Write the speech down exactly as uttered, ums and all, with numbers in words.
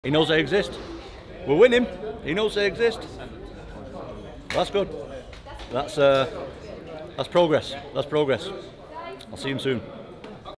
He knows they exist. We'll win him. He knows they exist. That's good. That's uh, that's progress. That's progress. I'll see him soon.